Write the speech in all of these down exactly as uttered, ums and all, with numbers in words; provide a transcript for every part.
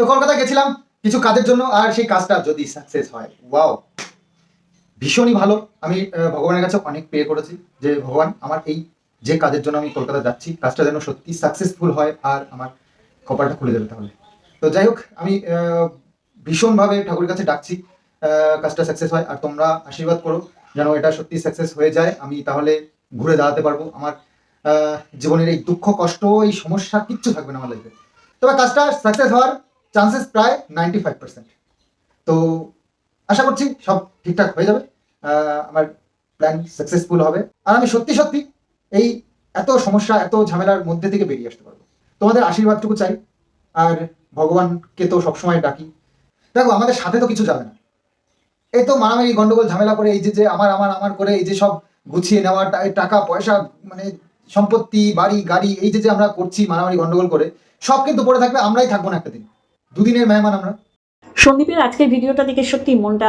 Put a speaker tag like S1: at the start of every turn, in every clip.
S1: তো কলকাতা গেছিলাম কিছু কাজের জন্য, আর সেই কাজটা যদি সাকসেস হয়, ওয়াও, ভীষণই ভালো। আমি ভগবানের কাছে অনেক প্রে করেছি যে ভগবান আমার এই যে কাজের জন্য আমি কলকাতা যাচ্ছি কাজটা যেন সত্যি সাকসেসফুল হয় আর আমার কপালটা খুলে দেবে তাহলে। তো যাই হোক, আমি ভীষণভাবে ঠাকুরের কাছে ডাকছি কাজটা সাকসেস হয়, আর তোমরা আশীর্বাদ করো যেন এটা সত্যি সাকসেস হয়ে যায়। আমি তাহলে ঘুরে দাঁড়াতে পারবো, আমার জীবনের এই দুঃখ কষ্ট এই সমস্যা কিচ্ছু থাকবে না আমার লাইফে। তবে কাজটা সাকসেস হওয়ার চান্সেস প্রায় নাইনটি ফাইভ পার্সেন্ট। তো আশা করছি সব ঠিকঠাক হয়ে যাবে, আমার প্ল্যান সাকসেসফুল হবে, আর আমি সত্যি সত্যি এই এত সমস্যা এত ঝামেলার মধ্যে থেকে বেরিয়ে আসতে পারবো। তোমাদের আশীর্বাদটুকু চাই, আর ভগবানকে তো সবসময় ডাকি। দেখো, আমাদের সাথে তো কিছু যাবে না, এই তো মারামারি গন্ডগোল ঝামেলা করে এই যে যে আমার আমার আমার করে এই যে সব গুছিয়ে নেওয়া টাকা পয়সা মানে সম্পত্তি বাড়ি গাড়ি এই যে যে আমরা করছি মারামারি গন্ডগোল করে, সব কিন্তু পড়ে থাকবে, আমরাই থাকবো না একটা দিন, দুদিনের মেহমান আমরা।
S2: সন্দীপের আজকের ভিডিওটা দেখে সত্যি মনটা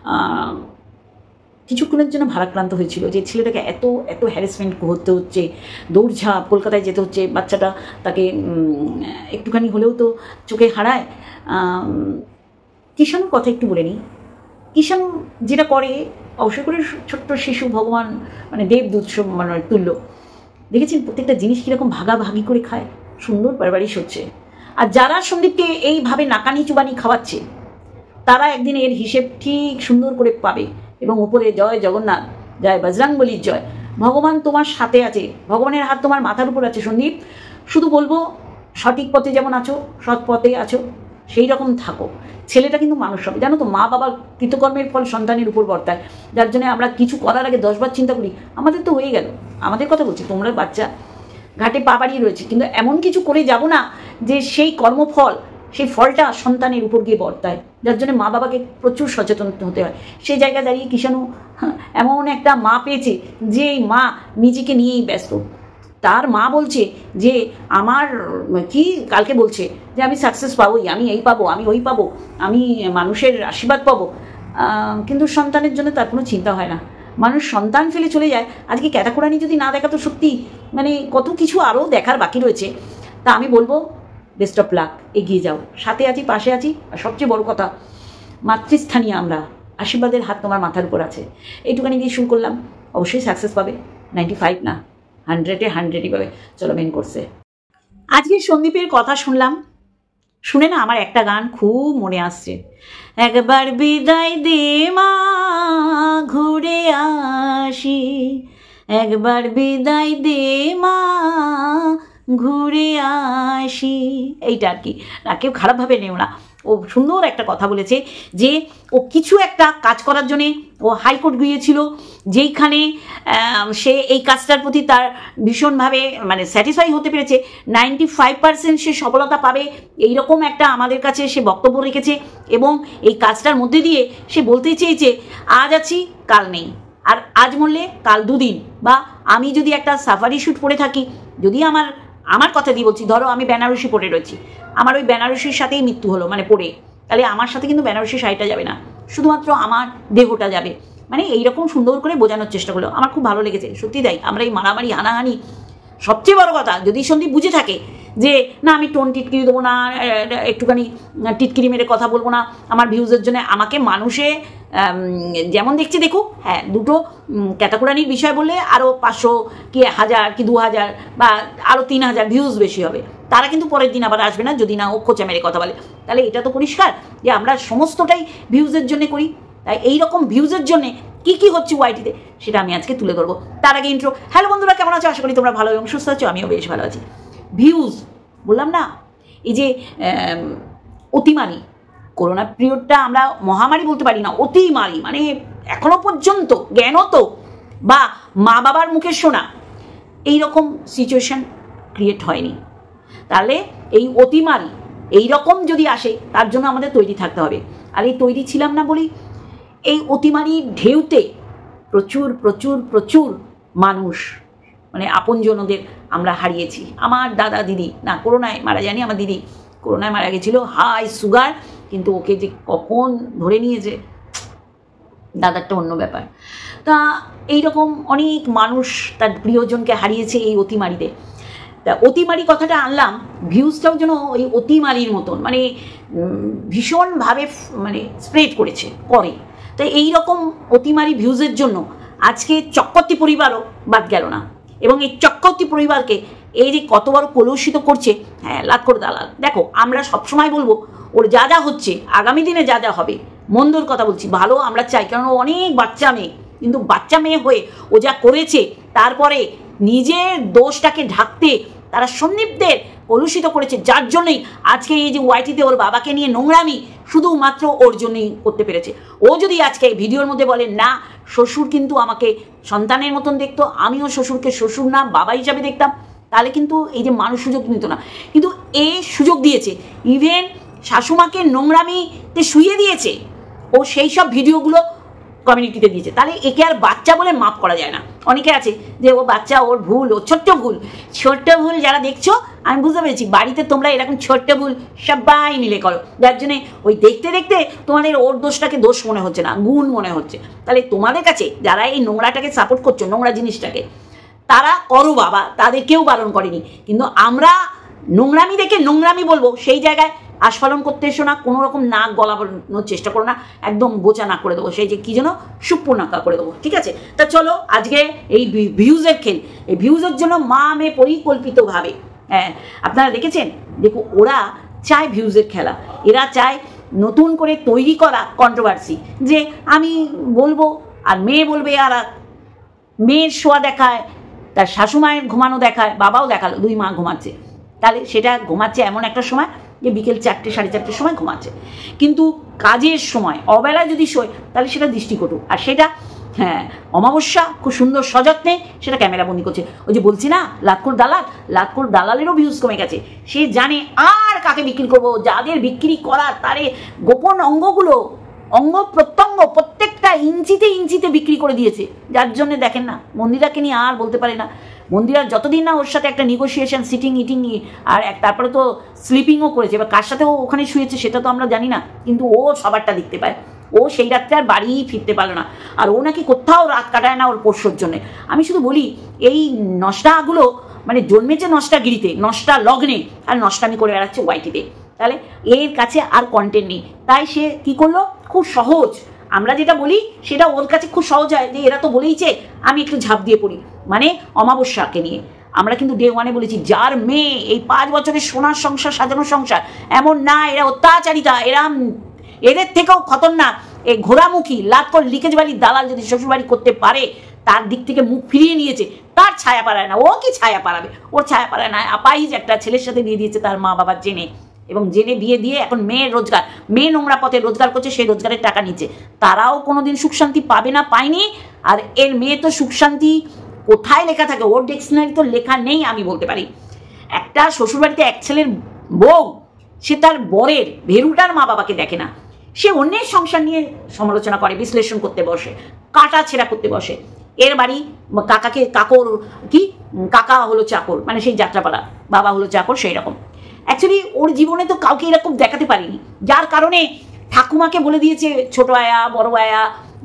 S2: কিছুক্ষণের জন্য ভারাক্রান্ত হয়েছিল যে ছেলেটাকে এত এত হ্যারাসমেন্ট করতে হচ্ছে, দৌড়ঝাঁপ, কলকাতায় যেতে হচ্ছে, বাচ্চাটা তাকে একটুখানি হলেও তো চোখে হারায়। কিষাণুর কথা একটু বলে নিই। কিষাণু যেটা করে, অবশ্যই করে ছোট্ট শিশু ভগবান মানে দেবদূত মানে তুল্য, দেখেছেন প্রত্যেকটা জিনিস কীরকম ভাগাভাগি করে খায়, সুন্দর পারবারিশ হচ্ছে। আর যারা সন্দীপকে এইভাবে নাকানি চুবানি খাওয়াচ্ছে তারা একদিন এর হিসেব ঠিক সুন্দর করে পাবে, এবং ওপরে জয় জগন্নাথ, জয় বজরংবলীর জয়। ভগবান তোমার সাথে আছে, ভগবানের হাত তোমার মাথার উপর আছে সন্দীপ। শুধু বলবো সঠিক পথে যেমন আছো, সৎ পথে আছো, সেই রকম থাকো। ছেলেটা কিন্তু মানুষ হবে, জানো তো, মা বাবার কৃতকর্মের ফল সন্তানের উপর বর্তায়, যার জন্য আমরা কিছু করার আগে দশবার চিন্তা করি। আমাদের তো হয়ে গেল, আমাদের কথা বলছি, তোমরা বাচ্চা ঘাটে পা বাড়িয়ে রয়েছে, কিন্তু এমন কিছু করে যাব না যে সেই কর্মফল সেই ফলটা সন্তানের উপর গিয়ে বর্তায়, যার জন্য মা বাবাকে প্রচুর সচেতন হতে হয়। সেই জায়গায় দাঁড়িয়ে কিষাণু এমন একটা মা পেয়েছে যে মা নিজেকে নিয়েই ব্যস্ত। তার মা বলছে যে আমার কি কালকে বলছে যে আমি সাকসেস পাবোই, আমি এই পাবো, আমি ওই পাবো, আমি মানুষের আশীর্বাদ পাবো, কিন্তু সন্তানের জন্য তার কোনো চিন্তা হয় না। মানুষ সন্তান ফেলে চলে যায়। আজকে ক্যাতাকুরানি যদি না দেখা তো সত্যি মানে কত কিছু আরও দেখার বাকি রয়েছে। তা আমি বলবো বেস্ট অফ লাক, এগিয়ে যাও, সাথে আছি, পাশে আছি। আর সবচেয়ে বড় কথা, মাতৃস্থানীয় আমরা, আশীর্বাদের হাত তোমার মাথার উপর আছে। এইটুখানি দিয়ে শুরু করলাম, অবশ্যই সাকসেস পাবে, নাইনটি ফাইভ না হান্ড্রেডে হান্ড্রেডই পাবে। চলো মেন করছে। আজকে সন্দীপের কথা শুনলাম, শুনে না আমার একটা গান খুব মনে আসছে। একবার বিদায় দে মা ঘুরে আসি, একবার বিদায় দে মা ঘুরে আসি, এইটা আর কি। না, কেউ খারাপভাবে নেও না, ও সুন্দর একটা কথা বলেছে যে ও কিছু একটা কাজ করার জন্যে ও হাইকোর্ট গিয়েছিল, যেইখানে সে এই কাজটার প্রতি তার ভীষণভাবে মানে স্যাটিসফাই হতে পেরেছে, নাইনটি ফাইভ পার্সেন্ট সে সফলতা পাবে এইরকম একটা আমাদের কাছে সে বক্তব্য রেখেছে। এবং এই কাজটার মধ্যে দিয়ে সে বলতে চেয়েছে আজ আছি কাল নেই, আর আজ মরলে কাল দুদিন। বা আমি যদি একটা সাফারি শ্যুট পরে থাকি, যদি আমার আমার কথা দিয়ে বলছি, ধরো আমি বেনারসি পরে রয়েছি, আমার ওই বেনারসির সাথেই মৃত্যু হলো মানে পড়ে, তাহলে আমার সাথে কিন্তু বেনারসি শাড়িটা যাবে না, শুধুমাত্র আমার দেহটা যাবে। মানে এইরকম সুন্দর করে বোঝানোর চেষ্টা করলো, আমার খুব ভালো লেগেছে। সত্যি তাই, আমরা এই মারামারি হানাহানি, সবচেয়ে বড় কথা যদি সন্দীপ বুঝে থাকে যে না আমি টোন টিটকিরি দেবো না, একটুখানি টিটকিরি মেরে কথা বলবো না আমার ভিউজের জন্য, আমাকে মানুষে যেমন দেখছে দেখুক। হ্যাঁ, দুটো ক্যাটাকুরানির বিষয় বললে আরও পাঁচশো কি হাজার কি দু হাজার বা আরও তিন হাজার ভিউজ বেশি হবে, তারা কিন্তু পরের দিন আবার আসবে না যদি না ও খোঁচা মেরে কথা বলে। তাহলে এটা তো পরিষ্কার যে আমরা সমস্তটাই ভিউজের জন্যে করি। তাই এইরকম ভিউজের জন্যে কী কী হচ্ছে ওয়াইটিতে সেটা আমি আজকে তুলে ধরবো। তার আগে ইন্ট্রো। হ্যালো বন্ধুরা, কেমন আছো? আশা করি তোমরা ভালো এবং সুস্থ আছো, আমিও বেশ ভালো আছি। ভিউজ বললাম না, এই যে অতিমারি, করোনা পিরিয়ডটা আমরা মহামারী বলতে পারি না, অতিমারি, মানে এখনো পর্যন্ত জ্ঞানত বা মা বাবার মুখে শোনা এইরকম সিচুয়েশন ক্রিয়েট হয়নি। তাহলে এই অতিমারি এইরকম যদি আসে তার জন্য আমাদের তৈরি থাকতে হবে। আর এই তৈরি ছিলাম না বলি এই অতিমারির ঢেউতে প্রচুর প্রচুর প্রচুর মানুষ মানে আপনজনদের আমরা হারিয়েছি। আমার দাদা দিদি, না করোনায় মারা যায়নি, আমার দিদি করোনায় মারা গেছিলো, হাই সুগার, কিন্তু ওকে যে কখন ধরে নিয়েছে দাদারটা অন্য ব্যাপার। তা এইরকম অনেক মানুষ তার প্রিয়জনকে হারিয়েছে এই অতিমারিতে। তা অতিমারি কথাটা আনলাম, ভিউজটাও যেন ওই অতিমারির মতন মানে ভীষণভাবে মানে স্প্রেড করেছে করে। তো এইরকম অতিমারি ভিউজের জন্য আজকে চক্রবর্তী পরিবারও বাদ গেল না, এবং এই চক্রবর্তী পরিবারকে এই যে কত বড় কলুষিত করছে, হ্যাঁ লাটকর দালাল। দেখো আমরা সবসময় বলবো ওর যা যা হচ্ছে আগামী দিনে যা যা হবে, মন্দর কথা বলছি, ভালো আমরা চাই, কারণ ও অনেক বাচ্চা মেয়ে, কিন্তু বাচ্চা মেয়ে হয়ে ও যা করেছে তারপরে নিজের দোষটাকে ঢাকতে তারা সন্দীপদের কলুষিত করেছে, যার জন্যই আজকে এই যে ওয়াইটিতে ওর বাবাকে নিয়ে নোংরামি শুধুমাত্র ওর জন্যই করতে পেরেছে। ও যদি আজকে ভিডিওর মধ্যে বলে না শ্বশুর কিন্তু আমাকে সন্তানের মতন দেখতো, আমিও শ্বশুরকে শ্বশুর না বাবা হিসাবে দেখতাম, তাহলে কিন্তু এই যে মানুষ সুযোগ নিত না, কিন্তু এ সুযোগ দিয়েছে, ইভেন শাশুমাকে নোংরামিতে শুইয়ে দিয়েছে, ও সেই সব ভিডিওগুলো কমিউনিটিতে দিয়েছে। তাহলে একে আর বাচ্চা বলে মাফ করা যায় না। অনেকে আছে যে ও বাচ্চা, ওর ভুল, ও ছোট্ট ভুল, ছোট্ট ভুল যারা দেখছো আমি বুঝতে পেরেছি, বাড়িতে তোমরা এরকম ছোট্ট ভুল সবাই মিলে করো, যার জন্যে ওই দেখতে দেখতে তোমাদের ওর দোষটাকে দোষ মনে হচ্ছে না, গুণ মনে হচ্ছে। তাহলে তোমাদের কাছে যারা এই নোংরাটাকে সাপোর্ট করছো, নোংরা জিনিসটাকে, তারা করো বাবা, তাদের কেউ বারণ করেনি, কিন্তু আমরা নোংরামি দেখে নোংরামি বলবো সেই জায়গায় আস্ফালন করতে এসো না, কোনো রকম নাক গলানোর চেষ্টা করো না, একদম বোচা নাক করে দেবো, সেই যে কী যেন সুপ্পু নাকা করে দেবো, ঠিক আছে? তা চলো আজকে এই ভিউজের খেল, এই ভিউজের জন্য মা মেয়ে পরিকল্পিতভাবে, হ্যাঁ আপনারা দেখেছেন, দেখো ওরা চায় ভিউজের খেলা, এরা চায় নতুন করে তৈরি করা কন্ট্রোভার্সি, যে আমি বলবো আর মেয়ে বলবে, আর মেয়ের শোয়া দেখায়, তার শাশুমায়ের ঘুমানো দেখায়, বাবাও দেখালো দুই মা ঘুমাচ্ছে, তাহলে সেটা ঘুমাচ্ছে এমন একটা সময় যে বিকেল চারটে সাড়ে চারটের সময় ঘুমাচ্ছে, কিন্তু কাজের সময় অবেলায় যদি শোয় তাহলে সেটা দৃষ্টিকটু, আর সেটা হ্যাঁ অমাবস্যা খুব সুন্দর সযত্নে সেটা ক্যামেরা বন্দি করছে। ওই যে বলছি না লাটকর দালাল, লাটকর দালালেরও ভিউজ কমে গেছে, সে জানে আর কাকে বিক্রি করবো, যাদের বিক্রি করার তারে গোপন অঙ্গগুলো, অঙ্গ প্রত্যঙ্গ প্রত্যেকটা ইঞ্চিতে ইঞ্চিতে বিক্রি করে দিয়েছে, যার জন্য দেখেন না মন্দিরাকে নিয়ে আর বলতে পারে না। মন্দিরা যতদিন না ওর সাথে একটা নেগোসিয়েশন, সিটিং ইটিং আর এক তারপরে তো স্লিপিংও করেছে, এবার কার সাথে ও ওখানে শুয়েছে সেটা তো আমরা জানি না, কিন্তু ও সবারটা দেখতে পায়। ও সেই রাত্রে আর বাড়ি ফিরতে পারলো না, আর ও নাকি কোথাও রাত কাটায় না ওর পোষ্যর জন্যে। আমি শুধু বলি এই নষ্টাগুলো মানে জন্মেছে নষ্টাগিরিতে, নষ্টা লগ্নে, আর নষ্টামি করে বেড়াচ্ছে ওয়াইটিতে, তাহলে এর কাছে আর কন্টেন্ট নেই। তাই সে কি করলো, খুব সহজ, আমরা যেটা বলি সেটা ওর কাছে খুব সহজ হয়, যে এরা তো বলেইছে আমি একটু ঝাঁপ দিয়ে পড়ি, মানে অমাবস্যাকে নিয়ে আমরা কিন্তু ডে ওয়ানে বলেছি, যার মেয়ে এই পাঁচ বছরের সোনার সংসার, সাজানো সংসার, এমন না এরা অত্যাচারিতা, এরা এদের থেকেও খতরনাক, এই ঘোরামুখী লাটকর লিকেজ বাড়ির দালাল যদি শ্বশুরবাড়ি করতে পারে, তার দিক থেকে মুখ ফিরিয়ে নিয়েছে, তার ছায়া পাড়ায় না, ও কি ছায়া পাড়াবে, ওর ছায়া পাড়ায় না। আপাইজ একটা ছেলের সাথে বিয়ে দিয়েছে তার মা বাবার জেনে, এবং জেনে বিয়ে দিয়ে এখন মেয়ের রোজগার, মেয়ে নোংরা পথে রোজগার করছে, সেই রোজগারের টাকা নিচ্ছে, তারাও কোনোদিন সুখ শান্তি পাবে না, পায়নি। আর এর মেয়ে তো সুখ শান্তি কোথায় লেখা থাকে, ওর ডিকশনারি তো লেখা নেই। আমি বলতে পারি একটা শ্বশুরবাড়িতে এক ছেলের বউ, সে তার বরের ভেরুটার মা বাবাকে দেখে না, সে অন্যের সংসার নিয়ে সমালোচনা করে, বিশ্লেষণ করতে বসে, কাটা ছেঁড়া করতে বসে। এর বাড়ি কাকাকে কাকর কি কাকা হলো চাকর, মানে সেই যাত্রাপালা, বাবা হলো চাকর, সেই রকম। অ্যাকচুয়ালি ওর জীবনে তো কাউকে এরকম দেখাতে পারিনি, যার কারণে ঠাকুমাকে বলে দিয়েছে ছোট আয়া, বড় আয়া,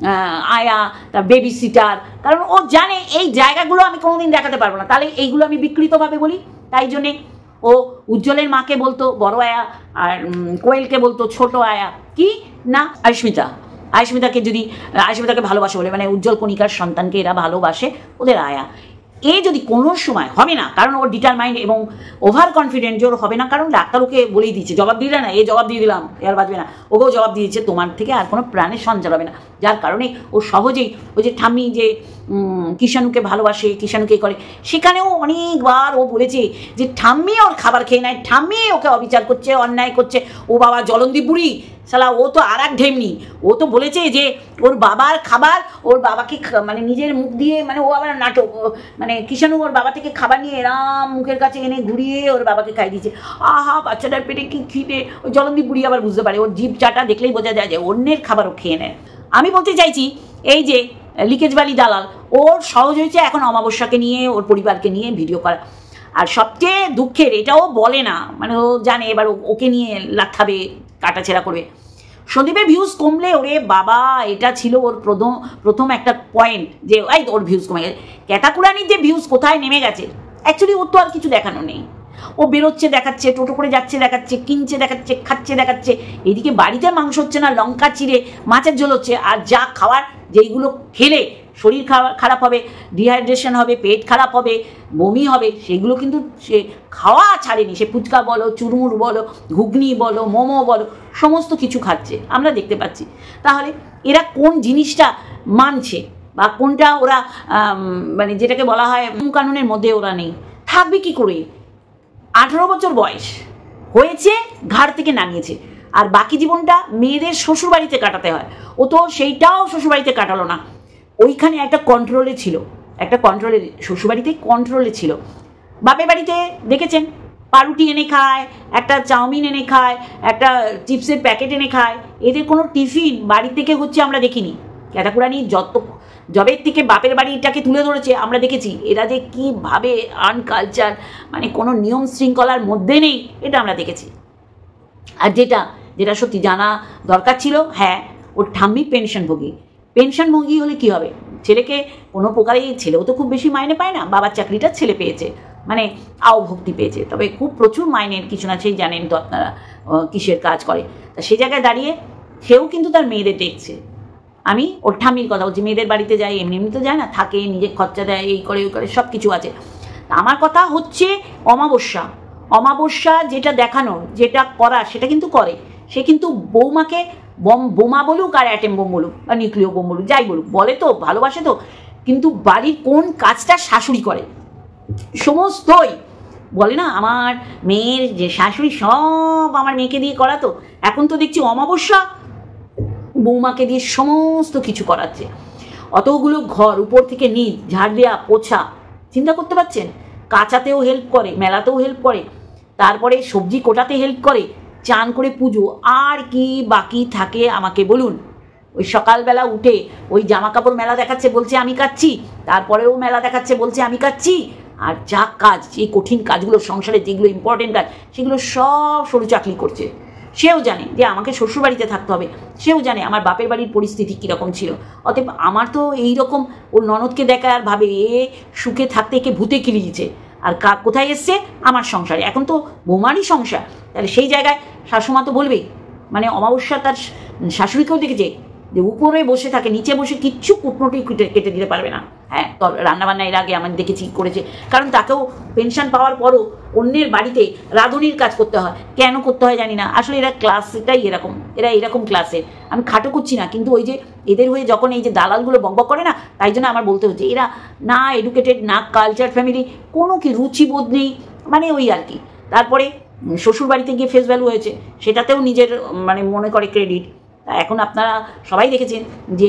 S2: আয়া, তার বেবি সিটার, কারণ ও জানে এই জায়গাগুলো আমি কোনোদিন দেখাতে পারবো না, তাহলে এইগুলো আমি বিকৃতভাবে বলি। তাই জন্যে ও উজ্জ্বলের মাকে বলতো বড় আয়া, আর কোয়েলকে বলতো ছোট আয়া, কি না আয়ুষ্মিতা, আয়ুষ্মিতাকে যদি আয়ুষ্মিতাকে ভালোবাসে বলে, মানে উজ্জ্বল কণিকার সন্তানকে এরা ভালোবাসে, ওদের আয়া। এ যদি কোনো সময় হবে না, কারণ ওর ডিটারমাইন্ড এবং ওভার কনফিডেন্ট যে ওর হবে না, কারণ ডাক্তার ওকে বলেই দিচ্ছে, জবাব দিলে না, এ জবাব দিয়ে দিলাম এর বাঁচবে না, ওকেও জবাব দিয়ে দিচ্ছে তোমার থেকে আর কোনো প্রাণের সঞ্চার হবে না, যার কারণে ও সহজেই ওই যে ঠাম্মি যে কিষাণুকে ভালোবাসে, কিষাণুকে করে, সেখানেও অনেকবার ও বলেছে যে ঠাম্মি ওর খাবার খেয়ে নেয়, ঠাম্মি ওকে অবিচার করছে, অন্যায় করছে, ও বাবা জলন্দি বুড়ি শালা, ও তো আর এক ঢেমনি, ও তো বলেছে যে ওর বাবার খাবার ওর বাবাকে মানে নিজের মুখ দিয়ে, মানে ও আবার নাটক, মানে কিষাণু ওর বাবা থেকে খাবার নিয়ে এরাম মুখের কাছে এনে ঘুরিয়ে ওর বাবাকে খাই দিয়েছে। আহা বাচ্চাটার পেটে কি খিদে, ওই জলন্দি বুড়ি আবার বুঝতে পারে, ওর জিভ চাটা দেখলেই বোঝা যায় যে অন্যের খাবারও খেয়ে নেয়। আমি বলতে চাইছি এই যে লিকেজ বালি দালাল, ওর সহজ হয়েছে এখন অমাবস্যাকে নিয়ে, ওর পরিবারকে নিয়ে ভিডিও করা। আর সবচেয়ে দুঃখের এটাও বলে না, মানে ও জানে এবার ওকে নিয়ে লাথাবে, কাটাছেড়া করবে। সন্দীপের ভিউজ কমলে ওরে বাবা, এটা ছিল ওর প্রথম প্রথম একটা পয়েন্ট যে এই ওর ভিউজ কমে গেছে। ক্যাটাকুরানির যে ভিউজ কোথায় নেমে গেছে অ্যাকচুয়ালি ওর তো আর কিছু দেখানো নেই। ও বেরোচ্ছে দেখাচ্ছে, টোটো করে যাচ্ছে দেখাচ্ছে, কিনছে দেখাচ্ছে, খাচ্ছে দেখাচ্ছে। এদিকে বাড়িতে মাংস হচ্ছে না, লঙ্কা চিড়ে মাছের ঝোল হচ্ছে, আর যা খাওয়ার যেইগুলো খেলে শরীর খারাপ হবে, ডিহাইড্রেশন হবে, পেট খারাপ হবে, বমি হবে, সেগুলো কিন্তু সে খাওয়া ছাড়েনি। সে ফুচকা বলো, চুরমুর বলো, ঘুগনি বলো, মোমো বলো, সমস্ত কিছু খাচ্ছে, আমরা দেখতে পাচ্ছি। তাহলে এরা কোন জিনিসটা মানছে বা কোনটা ওরা মানে যেটাকে বলা হয় কানুনের মধ্যে ওরা নেই, থাকবে কি করে? আঠারো বছর বয়স হয়েছে, ঘাড় থেকে নামিয়েছে, আর বাকি জীবনটা মেয়েদের শ্বশুরবাড়িতে কাটাতে হয়। ও তো সেইটাও শ্বশুরবাড়িতে কাটালো না, ওইখানে একটা কন্ট্রোলে ছিল, একটা কন্ট্রোলে, শ্বশুরবাড়িতে কন্ট্রোলে ছিল। বাপের বাড়িতে দেখেছেন পাউরুটি এনে খায়, একটা চাউমিন এনে খায়, একটা চিপসের প্যাকেট এনে খায়। এদের কোনো টিফিন বাড়ি থেকে হচ্ছে আমরা দেখিনি। ক্যাটাকুরানি যত জবের থেকে বাপের বাড়িটাকে তুলে ধরেছে আমরা দেখেছি, এরা যে কীভাবে আনকালচার, মানে কোনো নিয়ম শৃঙ্খলার মধ্যে নেই, এটা আমরা দেখেছি। আর যেটা যেটা সত্যি জানা দরকার ছিল, হ্যাঁ, ওর ঠাম্মি পেনশনভোগী। পেনশনভোগী হলে কি হবে? ছেলেকে কোনো প্রকারেই, ছেলেও তো খুব বেশি মাইনে পায় না, বাবার চাকরিটা ছেলে পেয়েছে, মানে আওভক্তি পেয়েছে, তবে খুব প্রচুর মাইনের কিছু না, সেই জানেন তো আপনারা কিসের কাজ করে। তা সেই জায়গায় দাঁড়িয়ে সেও কিন্তু তার মেয়েদের দেখছে। আমি ওর ঠাম্মির কথা বলছি, মেয়েদের বাড়িতে যায়, এমনি এমনি তো যায় না, থাকে, নিজে খরচা দেয়, এই করে ওই করে, সব কিছু আছে। আমার কথা হচ্ছে অমাবস্যা, অমাবস্যা যেটা দেখানোর, যেটা করার, সেটা কিন্তু করে। সে কিন্তু বৌমাকে বম বোমা বলুক আর অ্যাটেম বোম বলুক বা নিউক্লিয় বোম বলুক, যাই বলুক, বলে তো, ভালোবাসে তো, কিন্তু বাড়ির কোন কাজটা শাশুড়ি করে সমস্তই বলে না, আমার মেয়ের যে শাশুড়ি সব আমার মেয়েকে দিয়ে করাতো, এখন তো দেখছি অমাবস্যা বৌমাকে দিয়ে সমস্ত কিছু করাচ্ছে। অতগুলো ঘর উপর থেকে নিচ, ঝাড় দেওয়া, পোছা, চিন্তা করতে পারছেন? কাঁচাতেও হেল্প করে, মেলাতেও হেল্প করে, তারপরে সবজি কোটাতে হেল্প করে, চান করে পুজো, আর কি বাকি থাকে আমাকে বলুন? ওই সকালবেলা উঠে ওই জামা কাপড় মেলা দেখাচ্ছে, বলছে আমি কাচ্ছি, তারপরেও মেলা দেখাচ্ছে, বলছে আমি কাচ্ছি, আর যা কাজ, এই কঠিন কাজগুলো সংসারে, যেগুলো ইম্পর্টেন্ট কাজ, সেগুলো সব সরু চাকরি করছে। সেও জানে যে আমাকে শ্বশুরবাড়িতে থাকতে হবে, সেও জানে আমার বাপের বাড়ির পরিস্থিতি কীরকম ছিল। অতএব আমার তো এইরকম ওর ননদকে দেখায় আর ভাবে এ সুখে থাকতে একে ভূতে কিলিয়েছে, আর কা কোথায় এসছে? আমার সংসারে। এখন তো বৌমারই সংসার, তাহলে সেই জায়গায় শাশুমা তো বলবেই। মানে অমাবস্যা তার শাশুড়িকেও দেখেছে যে উপরে বসে থাকে, নিচে বসে কিচ্ছু কুটনোটি কেটে কেটে দিতে পারবে না। হ্যাঁ, তবে রান্নাবান্না এর আগে আমি দেখেছি করেছে, কারণ তাকেও পেনশন পাওয়ার পরও অন্যের বাড়িতে রাঁধুনির কাজ করতে হয়। কেন করতে হয় জানি না, আসলে এরা ক্লাসটাই এরকম, এরা এরকম ক্লাসে। আমি খাটো করছি না, কিন্তু ওই যে এদের হয়ে যখন এই যে দালালগুলো বকবক করে না, তাই জন্য আমার বলতে হচ্ছে, এরা না এডুকেটেড, না কালচার ফ্যামিলি, কোনো কি রুচিবোধ নেই, মানে ওই আর কি। তারপরে শ্বশুরবাড়িতে গিয়ে ফেস ভ্যালু হয়েছে, সেটাতেও নিজের মানে মনে করে ক্রেডিট। এখন আপনারা সবাই দেখেছেন যে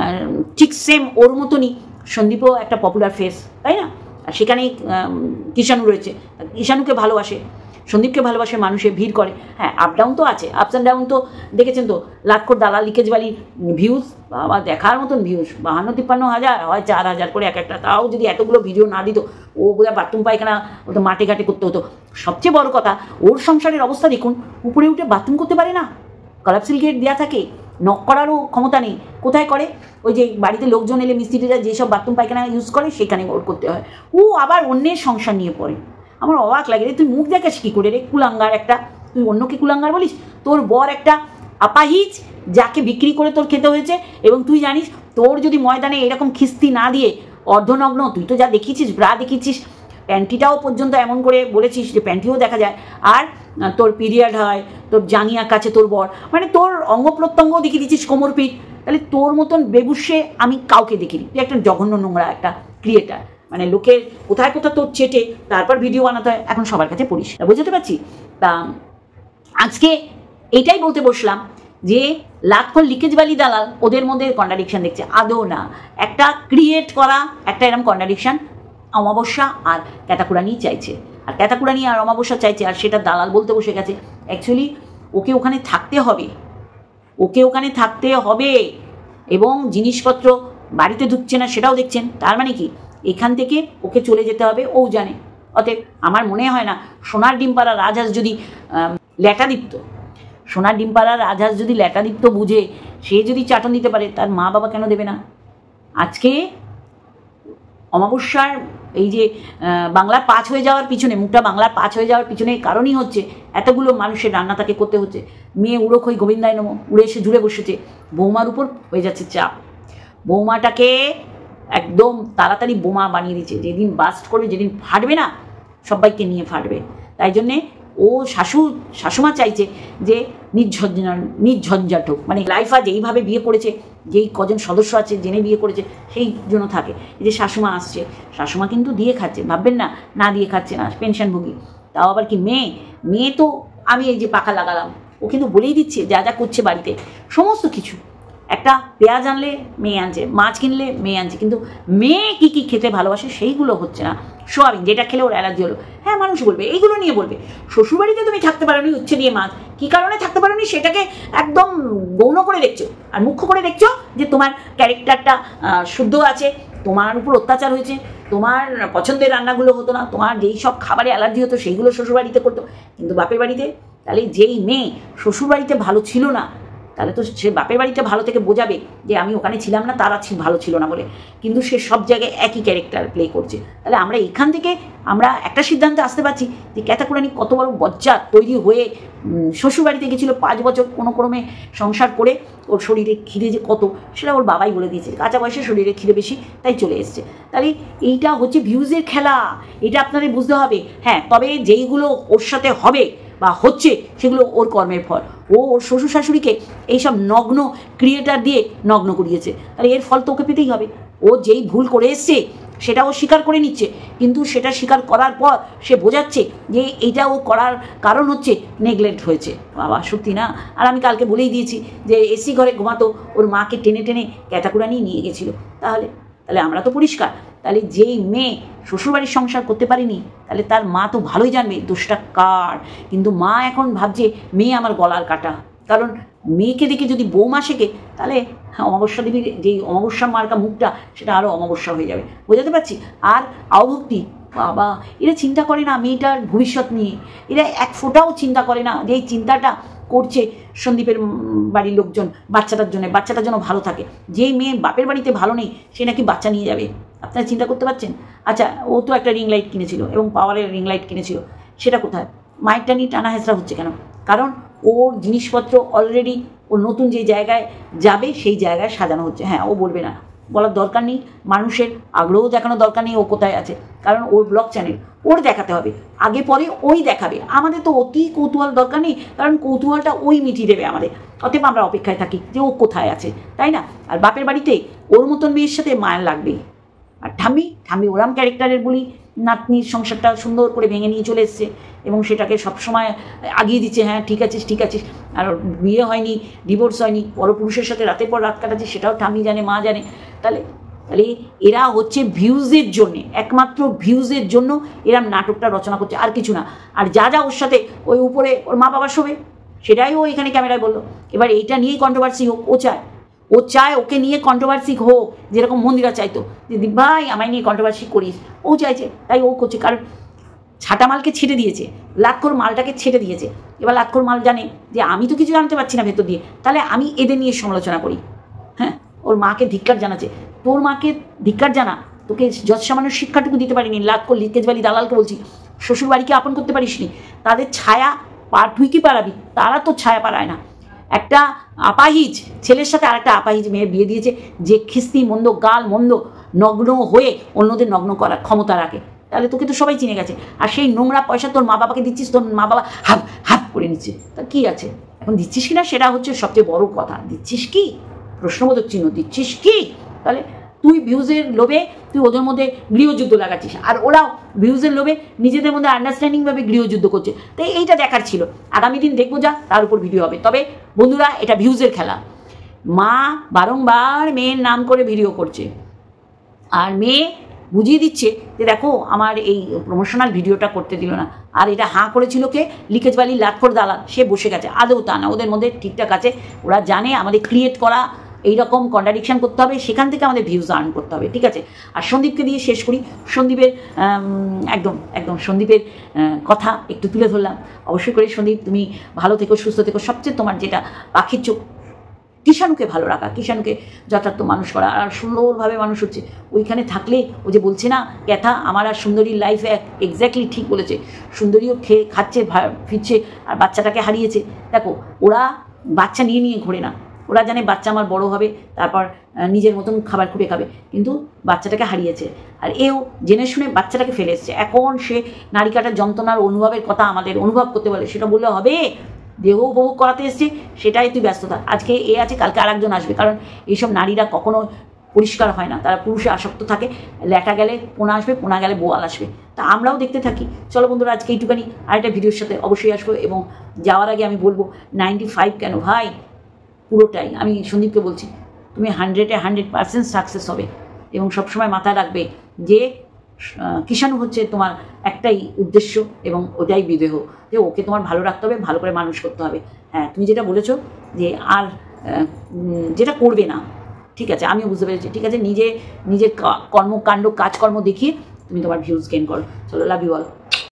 S2: ঠিক সেম ওর মতনই সন্দীপও একটা পপুলার ফেস, তাই না? আর সেখানেই কিষাণু রয়েছে, কিষাণুকে ভালোবাসে, সন্দীপকে ভালোবাসে, মানুষে ভিড় করে। হ্যাঁ, আপ ডাউন তো আছে, আপস অ্যান্ড ডাউন তো দেখেছেন তো। লাটকোর দালাল লিকেজ বালির ভিউজ, বাবা দেখার মতন ভিউজ, বাহান্ন তিপ্পান্ন হাজার হয়, চার হাজার করে এক একটা। তাও যদি এতগুলো ভিডিও না দিত, ও বোধহয় বাথরুম পায়খানা ও তো মাঠে ঘাটে করতে হতো। সবচেয়ে বড় কথা, ওর সংসারের অবস্থা দেখুন, উপরে উঠে বাথরুম করতে পারে না, কলাপসিল গেট দেওয়া থাকে, নক করারও ক্ষমতা নেই। কোথায় করে? ওই যে বাড়িতে লোকজন এলে মিস্ত্রিরা যেসব বাথরুম পায়খানা ইউজ করে, সেখানে ওর করতে হয়। ও আবার অন্যের সংসার নিয়ে পড়ে। আমার অবাক লাগে রে, তুই মুখ দেখাস কী করে রে, কুলাঙ্গার একটা, তুই অন্যকে কুলাঙ্গার বলিস? তোর বর একটা আপাহিজ, যাকে বিক্রি করে তোর খেতে হয়েছে, এবং তুই জানিস তোর যদি ময়দানে এরকম খিস্তি না দিয়ে অর্ধনগ্ন, তুই তো যা দেখিয়েছিস, ব্রা দেখিয়েছিস, প্যান্টিটাও পর্যন্ত এমন করে বলেছিস যে প্যান্টিও দেখা যায়, আর তোর পিরিয়ড হয়, তোর জাঙ্গিয়া কাছে তোর বর, মানে তোর অঙ্গ প্রত্যঙ্গ দেখিয়ে দিচ্ছিস, কোমর পিঠ, তাহলে তোর মতন বেবুসে আমি কাউকে দেখিনি। তুই একটা জঘন্য নোংরা একটা ক্রিয়েটার, মানে লোকের কোথায় কোথায় তোর চেটে তারপর ভিডিও বানাতে হয়, এখন সবার কাছে পড়িস, বুঝতে পারছি। তা আজকে এইটাই বলতে বসলাম যে লাখো লিকেজ বালি দালাল ওদের মধ্যে কন্ট্রাডিকশন দেখছে, আদৌ না, একটা ক্রিয়েট করা একটা এরকম কন্ট্রাডিকশন অমাবস্যা আর ক্যাতাকুরানি চাইছে, আর ক্যাতাকুরানি আর অমাবস্যা চাইছে, আর সেটা দালাল বলতে বসে গেছে। অ্যাকচুয়ালি ওকে ওখানে থাকতে হবে, ওকে ওখানে থাকতে হবে, এবং জিনিসপত্র বাড়িতে ঢুকছে না সেটাও দেখছেন। তার মানে কি এখান থেকে ওকে চলে যেতে হবে, ও জানে। অতএব আমার মনে হয় না সোনার ডিমপাড়া রাজহাঁস যদি ল্যাটাদীপ্ত, সোনার ডিমপাড়া রাজহাঁস যদি ল্যাটাদীপ্ত বুঝে, সে যদি চাটন দিতে পারে, তার মা বাবা কেন দেবে না? আজকে অমাবস্যার এই যে বাংলার পাঁচ হয়ে যাওয়ার পিছনে, মুখটা বাংলার পাঁচ হয়ে যাওয়ার পিছনে কারণই হচ্ছে এতগুলো মানুষের রান্না তাকে করতে হচ্ছে। মেয়ে উড়োক হয়ে গোবিন্দায় নমঃ উড়ে এসে জুড়ে বসেছে, বৌমার উপর হয়ে যাচ্ছে চাপ। বৌমাটাকে একদম তাড়াতাড়ি বোমা বানিয়ে দিচ্ছে, যেদিন বাস্ট করবে, যেদিন ফাটবে না সবাইকে নিয়ে ফাটবে। তাই জন্যে ও শাশু শাশুমা চাইছে যে নির্ঝঞ্ঝা নির্ঝঞ্ঝাট হোক, মানে লাইফ আজ এইভাবে বিয়ে করেছে, যেই কজন সদস্য আছে জেনে বিয়ে করেছে সেই জন্য থাকে। এই যে শাশুমা আসছে, শাশুমা কিন্তু দিয়ে খাচ্ছে, ভাববেন না না দিয়ে খাচ্ছে না, পেনশনভোগী। তাও আবার কি মেয়ে, মেয়ে তো আমি এই যে পাখা লাগালাম, ও কিন্তু বলেই দিচ্ছে যা যা করছে বাড়িতে সমস্ত কিছু। একটা পেঁয়াজ আনলে মেয়ে আনছে, মাছ কিনলে মেয়ে আনছে, কিন্তু মেয়ে কী কী খেতে ভালোবাসে সেইগুলো হচ্ছে না। সোয়াবিন যেটা খেলে ওর অ্যালার্জি হলো, হ্যাঁ মানুষ বলবে, এইগুলো নিয়ে বলবে। শ্বশুরবাড়িতে তুমি থাকতে পারো নি উচ্ছে দিয়ে মাছ, কী কারণে থাকতে পারো নি সেটাকে একদম গৌণ করে দেখছো, আর মুখ্য করে দেখছো যে তোমার ক্যারেক্টারটা শুদ্ধ আছে, তোমার উপর অত্যাচার হয়েছে, তোমার পছন্দের রান্নাগুলো হতো না, তোমার যেই সব খাবারে অ্যালার্জি হতো সেইগুলো শ্বশুরবাড়িতে করতো। কিন্তু বাপের বাড়িতে, তাহলে যেই মেয়ে শ্বশুরবাড়িতে ভালো ছিল না, তাহলে তো সে বাপের বাড়িতে ভালো থেকে বোঝাবে যে আমি ওখানে ছিলাম না, তারা ভালো ছিল না বলে, কিন্তু সে সব জায়গায় একই ক্যারেক্টার প্লে করছে। তাহলে আমরা এখান থেকে আমরা একটা সিদ্ধান্তে আসতে পারছি যে ক্যাতাকুরানি কত বড় বজ্জাত তৈরি হয়ে শ্বশুরবাড়িতে গেছিলো, পাঁচ বছর কোনো ক্রমে সংসার করে ওর শরীরে খিদে যে কত সেটা ওর বাবাই বলে দিয়েছে, কাঁচা বয়সে শরীরে খিদে বেশি তাই চলে এসছে। তাহলে এইটা হচ্ছে ভিউজের খেলা, এটা আপনাদের বুঝতে হবে। হ্যাঁ, তবে যেইগুলো ওর সাথে হবে বা হচ্ছে সেগুলো ওর কর্মের ফল। ও ওর শ্বশুর শাশুড়িকে এইসব নগ্ন ক্রিয়েটার দিয়ে নগ্ন করিয়েছে, তাহলে এর ফল তো ওকে পেতেই হবে। ও যেই ভুল করে এসছে সেটা ও স্বীকার করে নিচ্ছে, কিন্তু সেটা স্বীকার করার পর সে বোঝাচ্ছে যে এইটা ও করার কারণ হচ্ছে নেগলেক্ট হয়েছে। বাবা সত্যি না। আর আমি কালকে বলেই দিয়েছি যে এসি ঘরে ঘুমাতো, ওর মাকে টেনে টেনে ক্যাতাকুরানি নিয়ে গেছিলো। তাহলে তাহলে আমরা তো পরিষ্কার, তাহলে যেই মেয়ে শ্বশুরবাড়ির সংসার করতে পারেনি, তাহলে তার মা তো ভালোই জানবে দোষটা কার। কিন্তু মা এখন ভাবছে মেয়ে আমার গলার কাটা, কারণ মেয়েকে দেখে যদি বৌমা শেখে তাহলে অমাবস্যা দেবীর যেই অমাবস্যা মার্কা মুখটা সেটা আরও অমাবস্যা হয়ে যাবে, বোঝাতে পারছি। আর আওভক্তি, বাবা এরা চিন্তা করে না মেয়েটার ভবিষ্যৎ নিয়ে, এরা এক ফোঁটাও চিন্তা করে না যে এই চিন্তাটা করছে সন্দীপের বাড়ির লোকজন বাচ্চাটার জন্য, বাচ্চাটার জন্য ভালো থাকে। যেই মেয়ে বাপের বাড়িতে ভালো নেই সে নাকি বাচ্চা নিয়ে যাবে, আপনারা চিন্তা করতে পারছেন? আচ্ছা, ও তো একটা রিং লাইট কিনেছিল এবং পাওয়ারের রিং লাইট কিনেছিল, সেটা কোথায়? মাইকটা নিয়ে টানা হেঁচড়া হচ্ছে কেন? কারণ ওর জিনিসপত্র অলরেডি ও নতুন যে জায়গায় যাবে সেই জায়গায় সাজানো হচ্ছে। হ্যাঁ, ও বলবে না, বলার দরকার নেই, মানুষের আগ্রহ দেখানোর দরকার নেই ও কোথায় আছে, কারণ ওর ব্লগ চ্যানেল, ওর দেখাতে হবে, আগে পরে ওই দেখাবে। আমাদের তো অতি কৌতূহল দরকার নেই, কারণ কৌতূহলটা ওই মিটিয়ে দেবে আমাদের। অতএব আমরা অপেক্ষায় থাকি যে ও কোথায় আছে, তাই না? আর বাপের বাড়িতে ওর মতন মেয়ের সাথে মায়ের লাগবেই। আর ঠাম্মি ঠাম্মি ওরাম ক্যারেক্টারের বলি নাতনির সংসারটা সুন্দর করে ভেঙে নিয়ে চলে এসছে এবং সেটাকে সবসময় আগিয়ে দিচ্ছে, হ্যাঁ ঠিক আছিস ঠিক আছিস। আর বিয়ে হয়নি, ডিভোর্স হয়নি, পরপুরুষের সাথে রাতের পর রাত কাটাচ্ছে, সেটাও ঠাম্মি জানে, মা জানে। তাহলে তাহলে এরা হচ্ছে ভিউজের জন্যে, একমাত্র ভিউজের জন্য এরা নাটকটা রচনা করছে, আর কিছু না। আর যা যা ওর সাথে ওই উপরে ওর মা বাবা শোবে সেটাই ও এখানে ক্যামেরায় বললো। এবার এইটা নিয়েই কন্ট্রোভার্সি হোক, ও চায় ও চায় ওকে নিয়ে কন্ট্রোভার্সি হোক, যেরকম মন্দিরা চাইতো যে ভাই আমায় নিয়ে কন্ট্রোভার্সি করিস, ও চাইছে তাই ও করছে। কারণ ছাটা মালকে ছেড়ে দিয়েছে, লাক্ষর মালটাকে ছেড়ে দিয়েছে। এবার লাক্ষর মাল জানে যে আমি তো কিছু জানতে পারছি না ভেতর দিয়ে, তাহলে আমি এদের নিয়ে সমালোচনা করি। হ্যাঁ, ওর মাকে ধিক্কার জানাচ্ছে, তোর মাকে ধিক্কার জানা, তোকে যত সামান্য শিক্ষাটুকু দিতে পারিনি। লাক্ষর লিকেজবালি দালালকে বলছি, শ্বশুরবাড়িকে আপন করতে পারিসনি, তাদের ছায়া পা তুই কি পারাবি, তারা তো ছায়া পারায় না। একটা আপাহিজ ছেলের সাথে আর একটা আপাহিজ মেয়ের বিয়ে দিয়েছে, যে খিস্তি মন্দ গাল মন্দ নগ্ন হয়ে অন্যদের নগ্ন করার ক্ষমতা রাখে। তাহলে তোকে তো সবাই চিনে গেছে, আর সেই নোংরা পয়সা তোর মা বাবাকে দিচ্ছিস, তোর মা বাবা হাফ হাফ করে নিচ্ছে। তা কী আছে এখন, দিচ্ছিস কি না সেটা হচ্ছে সবচেয়ে বড় কথা। দিচ্ছিস কি, প্রশ্নবোধক চিহ্ন, দিচ্ছিস কি? তাহলে তুই ভিউজের লোভে তুই ওদের মধ্যে গৃহযুদ্ধ লাগাচ্ছিস, আর ওরাও ভিউজের লোভে নিজেদের মধ্যে আন্ডারস্ট্যান্ডিংভাবে গৃহযুদ্ধ করছে। তাই এইটা দেখার ছিল, আগামী দিন দেখবো যা তার উপর ভিডিও হবে। তবে বন্ধুরা, এটা ভিউজের খেলা। মা বারংবার মেয়ের নাম করে ভিডিও করছে, আর মেয়ে বুঝিয়ে দিচ্ছে যে দেখো আমার এই প্রমোশনাল ভিডিওটা করতে দিল না। আর এটা হাঁ করেছিল কে? লিকেজবালি লাক্ষর দালাল, সে বসে গেছে। আদৌ তা না, ওদের মধ্যে ঠিকঠাক আছে, ওরা জানে আমাদের ক্রিয়েট করা এইরকম কন্ট্রাডিকশান করতে হবে, সেখান থেকে আমাদের ভিউজ আর্ন করতে হবে, ঠিক আছে? আর সন্দীপকে দিয়ে শেষ করি। সন্দীপের একদম একদম সন্দীপের কথা একটু তুলে ধরলাম। অবশ্যই করে সন্দীপ, তুমি ভালো থেকো, সুস্থ থেকো। সবচেয়ে তোমার যেটা পাখির চোখ কিষাণুকে ভালো রাখা, কিষাণুকে যথার্থ মানুষ করা, আর সুন্দরভাবে মানুষ হচ্ছে। ওইখানে থাকলে ও যে বলছে না ক্যাথা, আমার আর সুন্দরীর লাইফ এক্স্যাক্টলি ঠিক বলেছে। সুন্দরীও খেয়ে খাচ্ছে ফিরছে আর বাচ্চাটাকে হারিয়েছে। দেখো ওরা বাচ্চা নিয়ে নিয়ে ঘোরে না, ওরা জানে বাচ্চা আমার বড় হবে, তারপর নিজের মতন খাবার খুঁড়ে খাবে, কিন্তু বাচ্চাটাকে হারিয়েছে। আর এও জেনে শুনে বাচ্চাটাকে ফেলে এসছে। এখন সে নারী কাটার যন্ত্রণার অনুভবের কথা আমাদের অনুভব করতে বলে, সেটা বললে হবে? দেহ উপভোগ করাতে এসছে, সেটাই তুই ব্যস্ততা। আজকে এ আছে, কালকে আরেকজন আসবে, কারণ এইসব নারীরা কখনো পরিষ্কার হয় না, তারা পুরুষে আসক্ত থাকে। ল্যাটা গেলে পোনা আসবে, পোনা গেলে বোয়াল আসবে। তা আমরাও দেখতে থাকি। চলো বন্ধুরা, আজকে এইটুখানি, আরেকটা ভিডিওর সাথে অবশ্যই আসবো। এবং যাওয়ার আগে আমি বলবো, নাইনটি ফাইভ কেন ভাই, পুরোটাই আমি সন্দীপকে বলছি, তুমি হান্ড্রেডে হান্ড্রেড পার্সেন্ট সাকসেস হবে। এবং সবসময় মাথায় রাখবে যে কিষাণু হচ্ছে তোমার একটাই উদ্দেশ্য, এবং ওটাই বিদেহ, যে ওকে তোমার ভালো রাখতে হবে, ভালো করে মানুষ করতে হবে। হ্যাঁ, তুমি যেটা বলেছো যে আর যেটা করবে না, ঠিক আছে, আমিও বুঝতে পেরেছি। ঠিক আছে, নিজে নিজের কর্মকাণ্ড কাজকর্ম দেখিয়ে তুমি তোমার ভিউজ গেইন করো। চলো, লাভ ইউ অল।